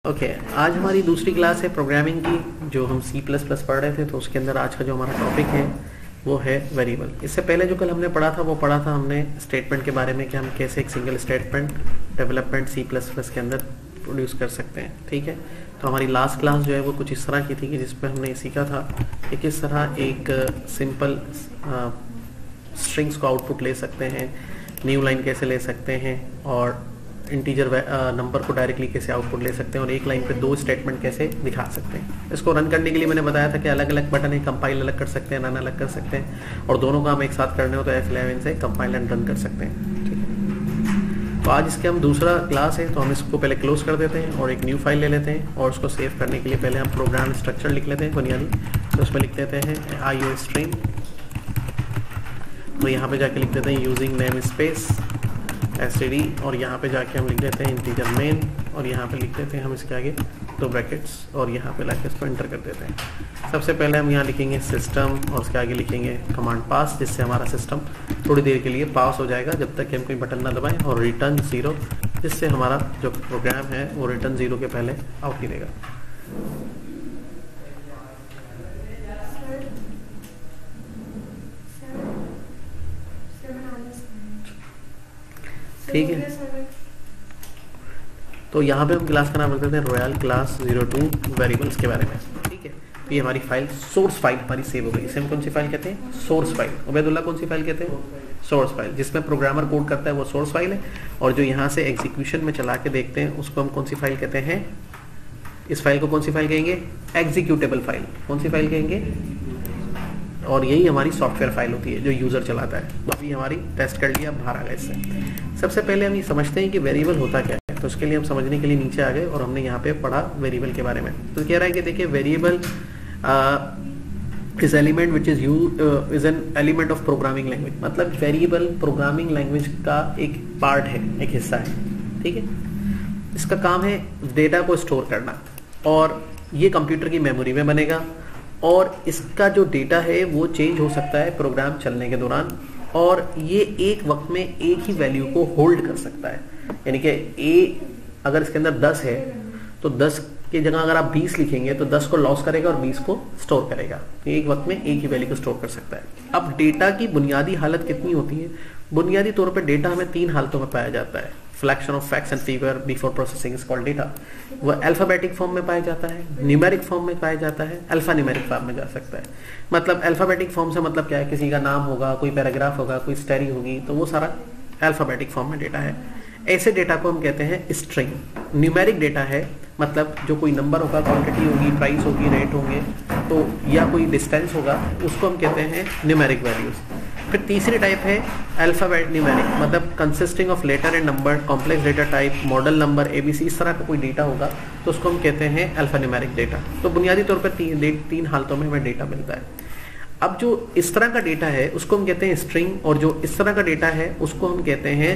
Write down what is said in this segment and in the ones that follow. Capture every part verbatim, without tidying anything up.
Okay okay, आज हमारी दूसरी क्लास है प्रोग्रामिंग की, जो हम सी प्लस प्लस पढ़ रहे थे। तो उसके अंदर आज का जो हमारा टॉपिक है वो है वेरिएबल। इससे पहले जो कल हमने पढ़ा था वो पढ़ा था हमने स्टेटमेंट के बारे में कि हम कैसे एक single statement development C plus plus के अंदर प्रोड्यूस कर सकते हैं। ठीक है, तो हमारी लास्ट क्लास जो है वो कुछ इस तरह की थी कि जिसमें हमने सीखा था कि किस तरह एक सिंपल स्ट्रिंग्स को आउटपुट ले सकते हैं, न्यू लाइन कैसे ले सकते हैं, और इंटीजर नंबर को डायरेक्टली कैसे आउटपुट ले सकते हैं, और एक लाइन पे दो स्टेटमेंट कैसे दिखा सकते हैं। इसको रन करने के लिए मैंने बताया था कि अलग अलग बटन है, कंपाइल अलग कर सकते हैं, रन अलग कर सकते हैं, और दोनों काम एक साथ करने हो तो एफ इलेवन से कंपाइल एंड रन कर सकते हैं। ठीक है, तो आज इसके हम दूसरा क्लास है, तो हम इसको पहले क्लोज कर देते हैं और एक न्यू फाइल ले लेते हैं, और उसको सेव करने के लिए पहले हम प्रोग्राम स्ट्रक्चर लिख लेते हैं बुनियादी। तो उसमें लिख देते हैं आई ओ स्ट्रिंग, तो यहाँ पे जाके लिख देते हैं using namespace S T D, और यहाँ पे जाके हम लिख देते हैं इंटीजर मेन, और यहाँ पे लिख देते हैं हम इसके आगे दो ब्रैकेट्स, और यहाँ पे लाके इसको एंटर कर देते हैं। सबसे पहले हम यहाँ लिखेंगे सिस्टम, और उसके आगे लिखेंगे कमांड पास, जिससे हमारा सिस्टम थोड़ी देर के लिए पास हो जाएगा जब तक कि हम कोई बटन ना दबाएं, और रिटर्न जीरो, जिससे हमारा जो प्रोग्राम है वो रिटर्न जीरो के पहले आउट ही देगा। ठीक है, तो यहाँ पे हम क्लास का नाम रख देते हैं royal class zero two variables के बारे में। ठीक है, तो ये हमारी फाइल सोर्स फाइल हमारी सेव हो गई। इसे हम कौन सी फाइल कहते हैं? Source file. उबैदुल्लाह कौन सी फाइल कहते हैं? Source file. जिसमें प्रोग्रामर कोड करता है वो सोर्स फाइल है, और जो यहाँ से एग्जीक्यूशन में चला के देखते हैं उसको हम कौन सी फाइल कहते हैं? इस फाइल को कौन सी फाइल कहेंगे? Executable file. कौन सी फाइल कहेंगे? और यही हमारी सॉफ्टवेयर फाइल होती है जो यूजर चलाता है। तो अभी हमारी टेस्ट कर लिया, बाहर आ गए इससे। सबसे पहले हम ये समझते हैं कि वेरिएबल होता क्या है, तो उसके लिए हम समझने के लिए नीचे आ गए और हमने यहाँ पे पढ़ा वेरिएबल के बारे में। तो कह रहा है कि देखिए variable is element which is you is an element of programming language. मतलब वेरिएबल प्रोग्रामिंग लैंग्वेज का एक पार्ट है, एक हिस्सा है। ठीक है, इसका काम है डेटा को स्टोर करना, और ये कंप्यूटर की मेमोरी में बनेगा, और इसका जो डेटा है वो चेंज हो सकता है प्रोग्राम चलने के दौरान, और ये एक वक्त में एक ही वैल्यू को होल्ड कर सकता है। यानी कि ए अगर इसके अंदर दस है तो दस की जगह अगर आप बीस लिखेंगे तो दस को लॉस करेगा और बीस को स्टोर करेगा। एक वक्त में एक ही वैल्यू को स्टोर कर सकता है। अब डेटा की बुनियादी हालत कितनी होती है? बुनियादी तौर पर डेटा हमें तीन हालतों में पाया जाता है। Flection of facts and figure before processing is called data. वह अल्फाबेटिक फॉर्म में पाया जाता है, न्यूमेरिक फॉर्म में पाया जाता है, अल्फा न्यूमेरिक फॉर्म में जा सकता है। मतलब अल्फाबेटिक फॉर्म से मतलब क्या है? किसी का नाम होगा, कोई पैराग्राफ होगा, कोई स्टोरी होगी, तो वो सारा अल्फाबेटिक फॉर्म में डेटा है। ऐसे डेटा को हम कहते हैं स्ट्रिंग। न्यूमेरिक डेटा है, मतलब जो कोई नंबर होगा, क्वांटिटी होगी, प्राइस होगी, रेट होंगे, तो या कोई डिस्टेंस होगा, उसको हम कहते हैं न्यूमेरिक वैल्यूज। फिर तीसरी टाइप है अल्फाबेट न्यूमेरिक, मतलब consisting of letter and number, complex data type, model number, A B C, इस तरह का कोई डेटा होगा तो उसको हम कहते हैं अल्फा न्यूमेरिक डेटा। तो बुनियादी तौर पर ती, तीन हालतों में हमें डेटा मिलता है। अब जो इस तरह का डेटा है उसको हम कहते हैं स्ट्रिंग, और जो इस तरह का डेटा है उसको हम कहते हैं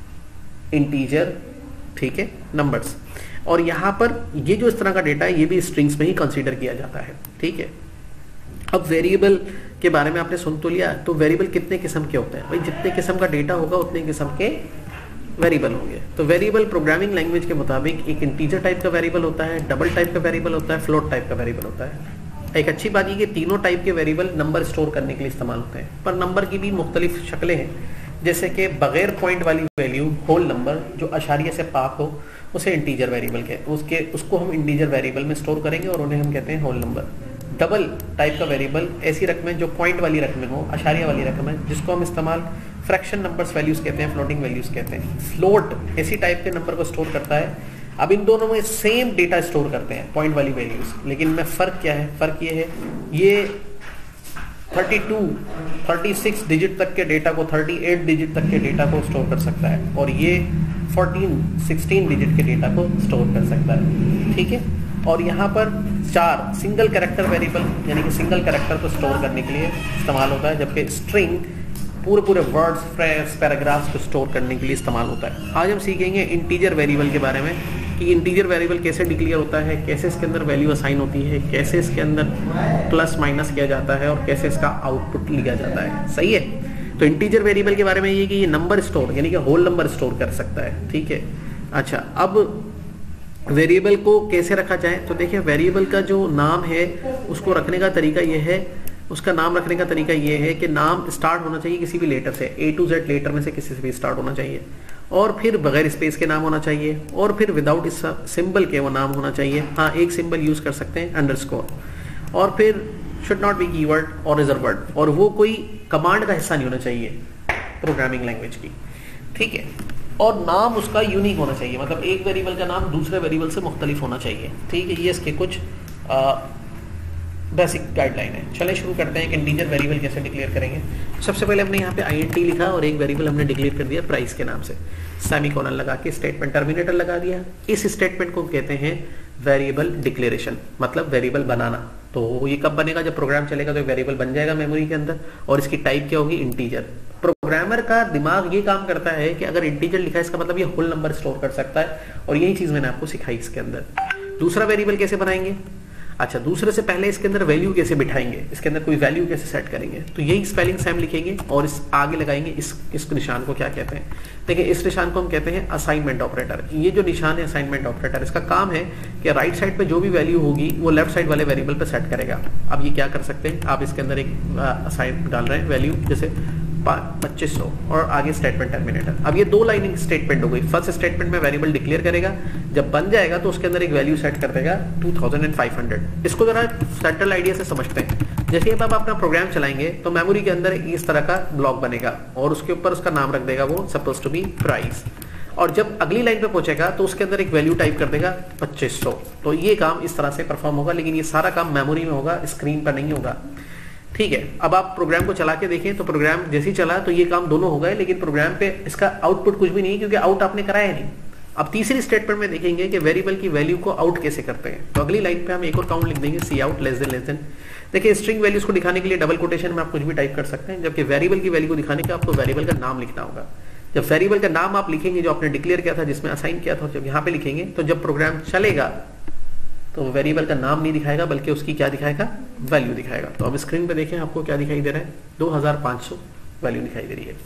इंटीजर। ठीक है, नंबर्स। और यहाँ पर ये जो इस तरह का डेटा है ये भी स्ट्रिंग्स में ही कंसीडर किया जाता है। ठीक है, अब वेरिएबल के बारे में आपने सुन तो लिया। तो वेरिएबल कितने किस्म के होते हैं? भाई जितने किस्म का डेटा होगा उतने किस्म के वेरिएबल होंगे। तो वेरिएबल प्रोग्रामिंग लैंग्वेज के मुताबिक एक इंटीजर टाइप का वेरिएबल होता है, डबल टाइप का वेरिएबल होता है, फ्लोट टाइप का वेरिएबल होता है। एक अच्छी बात ये कि तीनों टाइप के वेरिएबल नंबर स्टोर करने के लिए इस्तेमाल होते हैं, पर नंबर की भी मुख्तलिफ शक्लें हैं। जैसे कि बगैर पॉइंट वाली वैल्यू, होल नंबर जो अशारिये से पाक हो, उसे इंटीजर वेरिएबल के उसके उसको हम इंटीजर वेरिएबल में स्टोर करेंगे और उन्हें हम कहते हैं होल नंबर। डबल टाइप का वेरिएबल ऐसी रकमें जो पॉइंट वाली रकमें हो, अशारिया वाली रकमें, जिसको हम इस्तेमाल फ्रैक्शन नंबर्स वैल्यूज कहते हैं, फ्लोटिंग वैल्यूज कहते हैं। फ्लोट ऐसी टाइप के नंबर को स्टोर करता है। अब इन दोनों में सेम डेटा स्टोर करते हैं, पॉइंट वाली वैल्यूज, लेकिन में फ़र्क क्या है? फ़र्क ये है, ये thirty two, thirty six digit तक के डेटा को, थर्टी एट डिजिट तक के डेटा को स्टोर कर सकता है, और ये फोर्टीन, सिक्सटीन डिजिट के डेटा को स्टोर कर सकता है। ठीक है, और यहाँ पर चार सिंगल कैरेक्टर वेरिएबल, यानी कि सिंगल कैरेक्टर को स्टोर करने के लिए इस्तेमाल होता है, जबकि स्ट्रिंग पूरे पूरे वर्ड्स, फ्रेज, पैराग्राफ्स को स्टोर करने के लिए इस्तेमाल होता है। आज हम सीखेंगे इंटीजर वेरिएबल के बारे में कि इंटीजर वेरिएबल कैसे डिक्लेयर होता है, कैसे इसके अंदर वैल्यू असाइन होती है, कैसे इसके अंदर प्लस माइनस किया जाता है, और कैसे इसका आउटपुट लिया जाता है। सही है, तो इंटीजर वेरिएबल के बारे में ये कि ये नंबर स्टोर यानी कि होल नंबर स्टोर कर सकता है। ठीक है, अच्छा, अब वेरिएबल को कैसे रखा जाए, तो देखिए वेरिएबल का जो नाम है उसको रखने का तरीका ये है, उसका नाम रखने का तरीका ये है कि नाम स्टार्ट होना चाहिए किसी भी लेटर से, ए टू जेड लेटर में से किसी से भी स्टार्ट होना चाहिए, और फिर बगैर स्पेस के नाम होना चाहिए, और फिर विदाउट इस सिंबल के वो नाम होना चाहिए। हाँ, एक सिंबल यूज कर सकते हैं अंडरस्कोर, और फिर शुड नॉट बी कीवर्ड और रिजर्व वर्ड, और वो कोई कमांड का हिस्सा नहीं होना चाहिए प्रोग्रामिंग लैंग्वेज की, ठीक है। और नाम उसका यूनिक होना चाहिए, मतलब एक वेरिएबल का नाम दूसरे वेरिएबल से मुख्तलिफ होना चाहिए, ठीक है। ये इसके कुछ बेसिक गाइडलाइन है। चले शुरू करते हैं कि इंटीजर वेरिएबल कैसे डिक्लेयर करेंगे। सबसे पहले हमने यहाँ पे आईएनटी लिखा और एक वेरिएबल हमने डिक्लेयर कर दिया प्राइस के नाम से, सेमीकोलन लगा के स्टेटमेंट टर्मिनेटर लगा दिया। इस स्टेटमेंट को कहते हैं वेरिएबल डिक्लेरेशन, मतलब वेरिएबल बनाना। तो ये कब बनेगा, जब प्रोग्राम चलेगा तो वेरिएबल बन जाएगा मेमोरी के अंदर, और इसकी टाइप क्या होगी, इंटीजर। प्रोग्रामर का दिमाग ये काम करता है कि अगर इंटीजर लिखा है इसका मतलब ये होल नंबर स्टोर कर सकता है, और यही चीज मैंने आपको सिखाई इसके अंदर। दूसरा वेरिएबल कैसे बनाएंगे, अच्छा दूसरे से पहले इसके अंदर वैल्यू कैसे बिठाएंगे, इसके अंदर कोई वैल्यू कैसे सेट करेंगे, तो यही स्पेलिंग सेम लिखेंगे और इस आगे लगाएंगे। इस इस निशान को क्या कहते हैं, देखिए इस निशान को हम कहते हैं असाइनमेंट ऑपरेटर। ये जो निशान है असाइनमेंट ऑपरेटर, इसका काम है कि राइट साइड पे जो भी वैल्यू होगी वो लेफ्ट साइड वाले वेरिएबल पे सेट करेगा। अब ये क्या कर सकते हैं, आप इसके अंदर एक असाइन डाल रहे हैं वैल्यू, जैसे पच्चीस सौ, और आगे स्टेटमेंट टर्मिनेटर। अब ये दो लाइन स्टेटमेंट हो गई। फर्स्ट स्टेटमेंट में वेरिएबल डिक्लेयर करेगा, जब बन जाएगा तो उसके अंदर एक वैल्यू सेट कर देगा टू थाउजेंड फाइव हंड्रेड। इसको जरा सेंट्रल आइडिया से समझते हैं। जैसे अब आप अपना प्रोग्राम चलाएंगे तो मेमोरी के अंदर इस तरह का ब्लॉक बनेगा और उसके ऊपर उसका नाम रख देगा वो सपोज टू बी प्राइस, और जब अगली लाइन पे पहुंचेगा तो उसके अंदर एक वैल्यू टाइप कर देगा पच्चीस सौ। तो ये काम इस तरह से परफॉर्म होगा, लेकिन ये सारा काम मेमोरी में होगा, स्क्रीन पर नहीं होगा, ठीक है। अब आप प्रोग्राम को चला के देखें तो प्रोग्राम जैसे ही चला तो ये काम दोनों हो गए, लेकिन प्रोग्राम पे इसका आउटपुट कुछ भी नहीं, क्योंकि आउट आपने कराया नहीं। अब तीसरी स्टेटमेंट में देखेंगे कि वेरिएबल की वैल्यू को आउट कैसे करते हैं। तो अगली लाइन पे हम एक और काउंट लिख देंगे, C out less than less than. देखिए स्ट्रिंग वैल्यूज को दिखाने के लिए डबल कोटेशन में आप कुछ भी टाइप कर सकते हैं, जबकि वेरिएबल की वैल्यू को दिखाने के आपको वेरिएबल का नाम लिखना होगा। जब वेरिएबल का नाम आप लिखेंगे जो आपने डिक्लेयर किया था, जिसमें असाइन किया था, जब यहाँ पे लिखेंगे तो जब प्रोग्राम चलेगा तो वेरिएबल का नाम नहीं दिखाएगा, बल्कि उसकी क्या दिखाएगा, वैल्यू दिखाएगा। तो अब स्क्रीन पे देखें आपको क्या दिखाई दे रहा है, दो हज़ार पाँच सौ वैल्यू दिखाई दे रही है।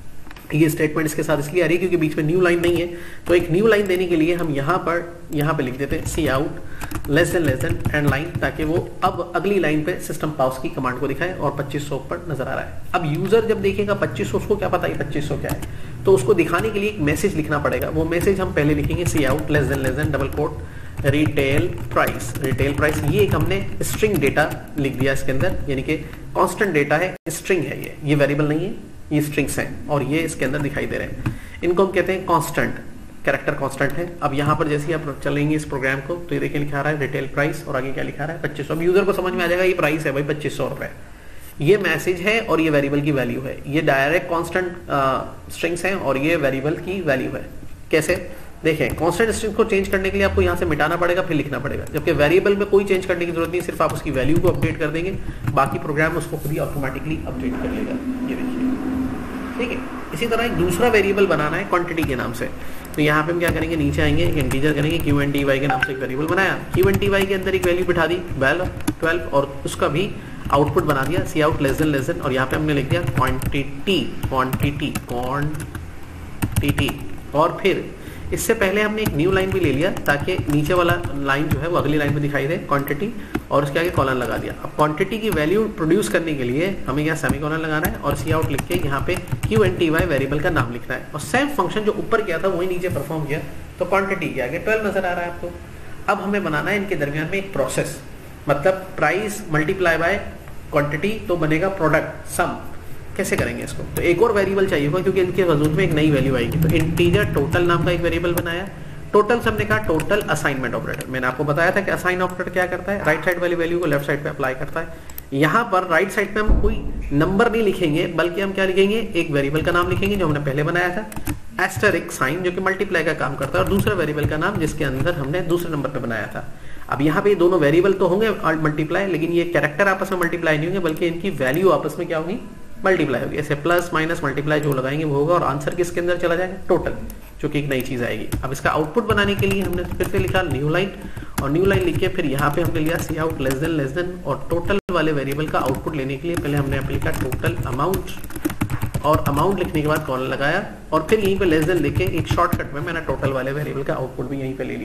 ये स्टेटमेंट इसके साथ इसलिए आ रही है क्योंकि बीच में न्यू लाइन नहीं है। तो एक न्यू लाइन देने के लिए हम यहाँ पर यहाँ पे लिख देते हैं C out less than less than end line, ताकि वो अब अगली लाइन पे सिस्टम पाउस की कमांड को दिखाए, और पच्चीस सौ पर नजर आ रहा है। अब यूजर जब देखेगा पच्चीस सौ, उसको क्या पता है पच्चीस सौ क्या है, तो उसको दिखाने के लिए एक मैसेज लिखना पड़ेगा। वो मैसेज हम पहले लिखेंगे C out less than less than double quote retail price. Retail price ये एक हमने स्ट्रिंग डेटा लिख दिया इसके अंदर, यानी कि कांस्टेंट डेटा है, स्ट्रिंग है, ये ये वेरिएबल नहीं है, ये स्ट्रिंग्स हैं और ये इसके अंदर दिखाई दे रहे हैं। इनको हम कहते हैं कांस्टेंट, कैरेक्टर कांस्टेंट है। अब यहाँ पर जैसे ही आप चलेंगे इस प्रोग्राम को तो ये देखिए लिखा रहा है रिटेल प्राइस, और आगे क्या लिखा रहा है पच्चीस सौ। अब यूजर को समझ में आ जाएगा ये प्राइस है भाई पच्चीस सौ रुपए, ये मैसेज है और ये वेरिएबल की वैल्यू है। ये डायरेक्ट कांस्टेंट स्ट्रिंग्स हैं और ये वेरिएबल की वैल्यू है। कैसे देखें, कांस्टेंट स्ट्रिंग को चेंज करने के लिए आपको यहाँ से मिटाना पड़ेगा, फिर लिखना पड़ेगा, जबकि वेरिएबल में कोई चेंज करने की जरूरत नहीं, सिर्फ आप उसकी वैल्यू को अपडेट कर देंगे, बाकी प्रोग्राम उसको खुद ही ऑटोमेटिकली अपडेट कर लेगा। ये देखिए, ठीक है। इसी तरह एक दूसरा वेरिएबल बनाना है क्वांटिटी के नाम से। तो यहाँ पे हम क्या करेंगे, नीचे आएंगे, एक इंटीजर करेंगे, क्यू एन टी वाई के नाम से एक वेरिएबल बनाया। क्यू एन टी वाई के अंदर एक वैल्यू बिठा दी ट्वेल्व, और उसका भी आउटपुट बना दिया C out less than less than, और यहाँ पे हमने लिख दिया क्वांटिटी क्वांटिटी क्वांटिटी। और फिर इससे पहले हमने एक न्यू लाइन भी ले लिया ताकि नीचे वाला लाइन जो है वो अगली लाइन में दिखाई दे, क्वांटिटी, और उसके आगे कॉलन लगा दिया। अब क्वांटिटी की वैल्यू प्रोड्यूस करने के लिए हमें यहाँ सेमी कॉलन लगाना है और सी आउट लिख के यहाँ पे Q N T Y variable का नाम लिखना है, और सेम फंक्शन जो ऊपर किया था वही नीचे परफॉर्म किया। तो क्वांटिटी के आगे ट्वेल्व नजर आ रहा है आपको। अब हमें बनाना है इनके दरमियान में एक प्रोसेस, मतलब प्राइस मल्टीप्लाई बाय क्वांटिटी तो बनेगा प्रोडक्ट सम। कैसे करेंगे इसको, तो एक और वेरिएबल चाहिए होगा क्योंकि इनके वजूद में एक नई वैल्यू आएगी। तो इंटीजर टोटल नाम का एक वेरिएबल बनाया। टोटल से हमने कहा टोटल असाइनमेंट ऑपरेटर। मैंने आपको बताया था कि असाइन ऑपरेटर क्या करता है, राइट साइड वाली वैल्यू को लेफ्ट साइड पे अप्लाई करता है। यहाँ पर राइट साइड पे हम कोई नंबर नहीं लिखेंगे, बल्कि हम क्या लिखेंगे, एक वेरिएबल का नाम लिखेंगे जो हमने पहले बनाया था, एस्टेरिक साइन जो कि मल्टीप्लाई का काम करता है, और दूसरा वेरिएबल का नाम जिसके अंदर हमने दूसरे नंबर पे बनाया था। अब यहाँ पे दोनों वेरिएबल तो होंगे मल्टीप्लाई, लेकिन ये कैरेक्टर आपस में मल्टीप्लाई नहीं होंगे, बल्कि इनकी वैल्यू आपस में क्या होगी, मल्टीप्लाई होगी। ऐसे प्लस माइनस मल्टीप्लाई जो लगाएंगे वो होगा, और आंसर किसके अंदर चला जाएगा, टोटल, जो कि एक नई चीज आएगी। अब इसका आउटपुट बनाने के लिए हमने फिर से लिखा न्यू लाइन, और न्यू लाइन लिख के फिर यहाँ पे हमने लिया C out less than less than, और टोटल वाले वेरिएबल का आउटपुट लेने के लिए पहले हमने यहाँ पे लिखा टोटल अमाउंट, और अमाउंट लिखने के बाद कॉलन लगाया, और फिर यहीं पे लेस देन लिख के एक शॉर्टकट में मैंने टोटल वाले वेरिएबल का आउटपुट भी यहीं पे ले लिया।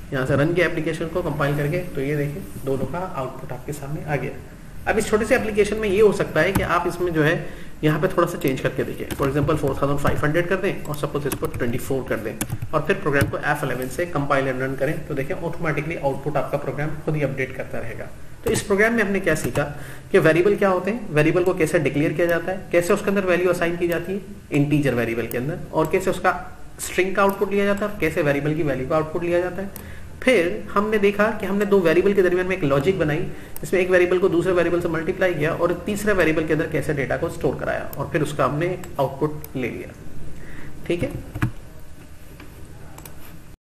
यहाँ से रन किया एप्लीकेशन को कंपाइल करके, तो ये देखिए दोनों का आउटपुट आपके सामने आ गया। अब इस छोटे से एप्लीकेशन में ये हो सकता है कि आप इसमें जो है यहाँ पे थोड़ा सा चेंज करके देखें। For example four thousand five hundred कर दें और सपोज इसको ट्वेंटी फोर कर दें और फिर प्रोग्राम को एफ इलेवन से कंपाइल एंड रन करें, तो देखें ऑटोमेटिकली आउटपुट आपका प्रोग्राम खुद ही अपडेट करता रहेगा। तो इस प्रोग्राम में हमने क्या सीखा कि वेरिएबल क्या होते हैं, वेरिएबल को कैसे डिक्लेयर किया जाता है, कैसे उसके अंदर वैल्यू असाइन की जाती है इंटीजर वेरिएबल के अंदर, और कैसे उसका स्ट्रिंग का आउटपुट लिया जाता है और कैसे वेरिएबल की वैल्यू का आउटपुट लिया जाता है। फिर हमने देखा कि हमने दो वेरिएबल के दरमियान में एक लॉजिक बनाई, जिसमें एक वेरिएबल को दूसरे वेरिएबल से मल्टीप्लाई किया और तीसरे वेरिएबल के अंदर कैसे डेटा को स्टोर कराया और फिर उसका हमने आउटपुट ले लिया। ठीक है।